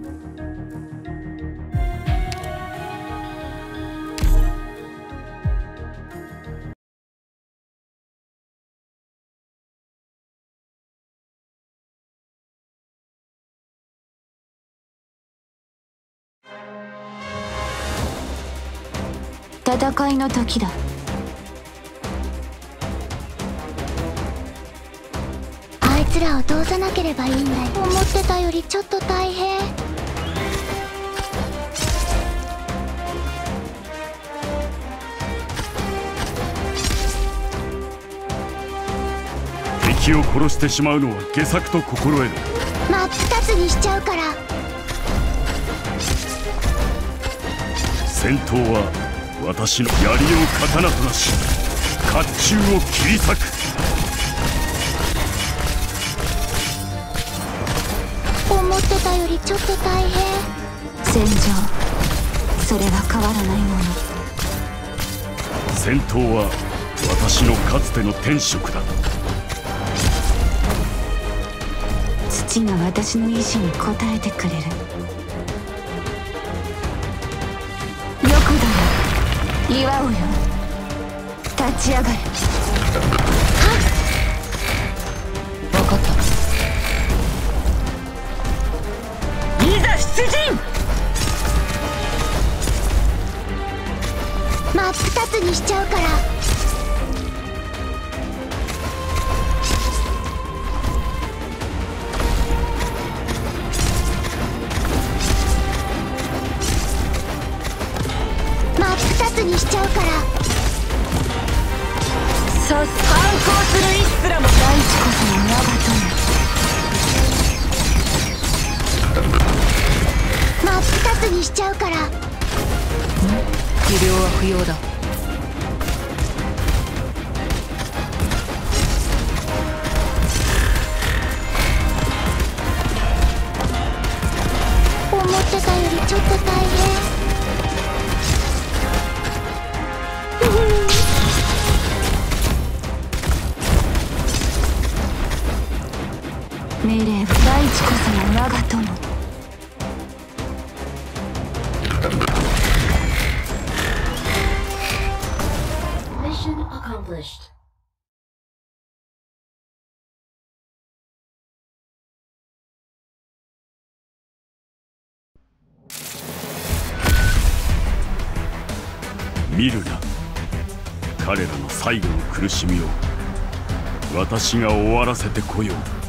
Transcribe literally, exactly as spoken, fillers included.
戦いの時だ。 あいつらを通さなければいいんだよ。思ってたよりちょっと大変。 敵を殺してしまうのは下策と心得る。 真っ二つにしちゃうから。 戦闘は私の槍を刀となし、甲冑を切り裂く。 思ってたよりちょっと大変。 戦場、それは変わらないもの。 戦闘は私のかつての天職だ。 土が私の意志に応えてくれる。よくだろ、祝おうよ。立ち上がれ。はっ、分かった。いざ出陣。 真っ二つにしちゃうから。にしちゃうから。 さ反抗するイスラム。大地こそが我が友。 真っ二つにしちゃうから。 治療は不要だ。 思ってたよりちょっと大変。 命令、大地こそが我が友。 Mission accomplished. 見るな、彼らの最後の苦しみを私が終わらせてこよう。